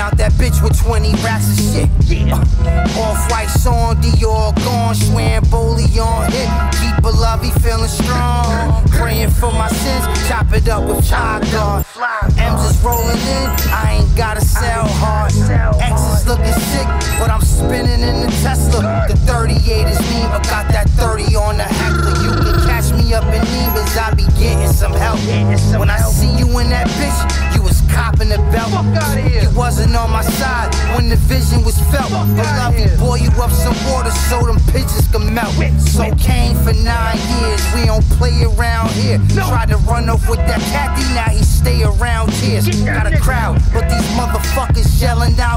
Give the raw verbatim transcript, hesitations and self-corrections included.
out that bitch with twenty racks of shit. Uh, Off-white song, Dior gone, Schwamboli on hit. Keep a lovey feeling strong. Praying for my sins, chop it up with Fly God. M's is rolling in, I ain't gotta sell hard. X is looking sick, but I'm spinning in the Tesla. The thirty-eight is mean, but got that thirty on the heckler. You can catch me up in Nemus, I be getting some help. When I see you in that bitch, you was copping the belt. You wasn't on my side when the vision was felt. But love you, boil you up some water so them pitches can melt. So came for nine years, we don't play around here. Tried to run off with that khaki, now he stay around here. Got a crowd, but these motherfuckers yelling down